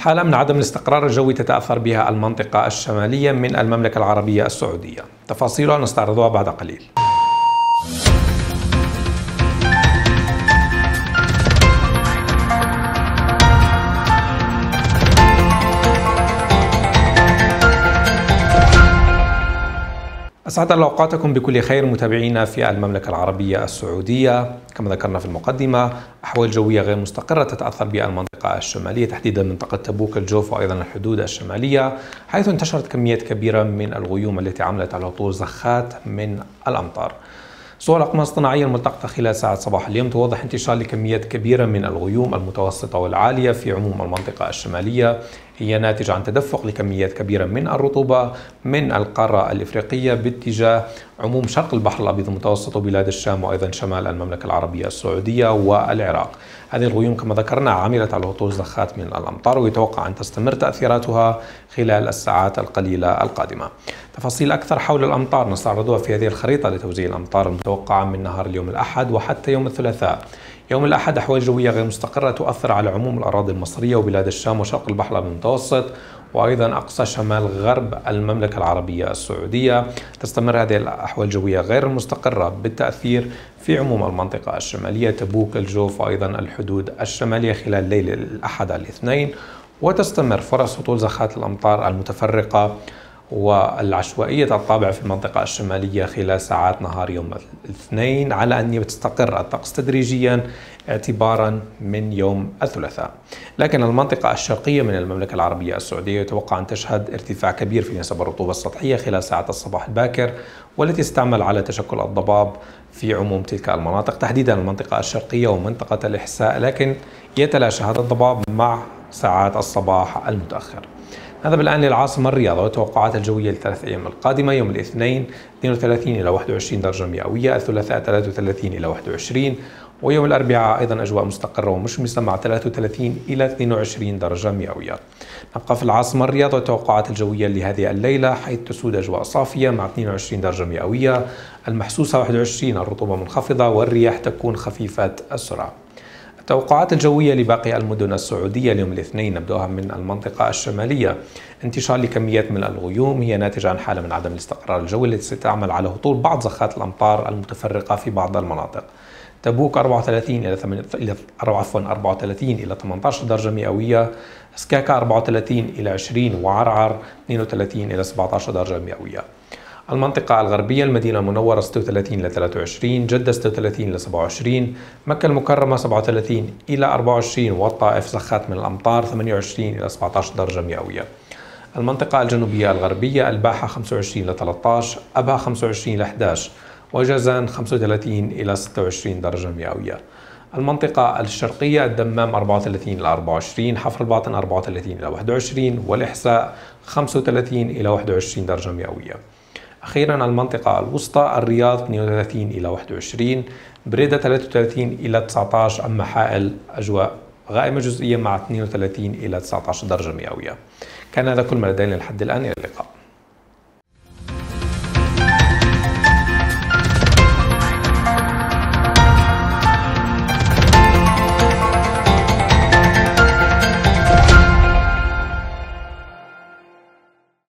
حالة من عدم الاستقرار الجوي تتأثر بها المنطقة الشمالية من المملكة العربية السعودية. تفاصيلها نستعرضها بعد قليل. أسعد الله أوقاتكم بكل خير متابعينا في المملكة العربية السعودية. كما ذكرنا في المقدمة، أحوال جوية غير مستقرة تتأثر بها المنطقة الشمالية، تحديدا منطقة تبوك، الجوف، وأيضا الحدود الشمالية، حيث انتشرت كميات كبيرة من الغيوم التي عملت على هطول زخات من الأمطار. صور الأقمار الصناعية الملتقطة خلال ساعات صباح اليوم توضح انتشار لكميات كبيرة من الغيوم المتوسطة والعالية في عموم المنطقة الشمالية. هي ناتجة عن تدفق لكميات كبيرة من الرطوبة من القارة الإفريقية باتجاه عموم شرق البحر الأبيض المتوسط وبلاد الشام وأيضا شمال المملكة العربية السعودية والعراق. هذه الغيوم كما ذكرنا عملت على هطول زخات من الأمطار، ويتوقع أن تستمر تأثيراتها خلال الساعات القليلة القادمة. تفاصيل أكثر حول الأمطار نستعرضها في هذه الخريطة لتوزيع الأمطار المتوقعة من نهار اليوم الأحد وحتى يوم الثلاثاء. يوم الأحد أحوال جوية غير مستقرة تؤثر على عموم الأراضي المصرية وبلاد الشام وشرق البحر المتوسط وأيضا أقصى شمال غرب المملكة العربية السعودية. تستمر هذه الأحوال الجوية غير المستقرة بالتأثير في عموم المنطقة الشمالية، تبوك، الجوف، وأيضا الحدود الشمالية خلال ليل الأحد على الاثنين، وتستمر فرص هطول زخات الأمطار المتفرقة والعشوائية الطابع في المنطقة الشمالية خلال ساعات نهار يوم الاثنين، على أن يستقر الطقس تدريجيا اعتبارا من يوم الثلاثاء. لكن المنطقة الشرقية من المملكة العربية السعودية يتوقع أن تشهد ارتفاع كبير في نسب الرطوبة السطحية خلال ساعات الصباح الباكر، والتي تستعمل على تشكل الضباب في عموم تلك المناطق، تحديدا المنطقة الشرقية ومنطقة الإحساء، لكن يتلاشى هذا الضباب مع ساعات الصباح المتأخر. هذا بالآن للعاصمة الرياض والتوقعات الجوية للثلاث أيام القادمة: يوم الاثنين 32 إلى 21 درجة مئوية، الثلاثاء 33 إلى 21، ويوم الأربعاء أيضا أجواء مستقرة ومشمسة مع 33 إلى 22 درجة مئوية. نبقى في العاصمة الرياض والتوقعات الجوية لهذه الليلة، حيث تسود أجواء صافية مع 22 درجة مئوية، المحسوسة 21، الرطوبة منخفضة والرياح تكون خفيفة السرعة. التوقعات الجوية لباقي المدن السعودية اليوم الاثنين نبدأها من المنطقة الشمالية. انتشار لكميات من الغيوم هي ناتجة عن حالة من عدم الاستقرار الجوي التي ستعمل على هطول بعض زخات الأمطار المتفرقة في بعض المناطق. تبوك 34 إلى 18 درجة مئوية، سكاكا 34 إلى 20، وعرعر 32 إلى 17 درجة مئوية. المنطقة الغربية المدينة المنورة 36 إلى 23، جدة 36 إلى 27، مكة المكرمة 37 إلى 24، والطائف زخات من الأمطار 28 إلى 17 درجة مئوية. المنطقة الجنوبية الغربية الباحة 25 إلى 13، أبها 25 إلى 11، وجازان 35 إلى 26 درجة مئوية. المنطقة الشرقية الدمام 34 إلى 24، حفر الباطن 34 إلى 21، والإحساء 35 إلى 21 درجة مئوية. أخيرا المنطقة الوسطى الرياض 32 إلى 21، بريدة 33 إلى 19، أما حائل أجواء غائمة جزئية مع 32 إلى 19 درجة مئوية. كان هذا كل ما لدينا لحد الآن، إلى اللقاء.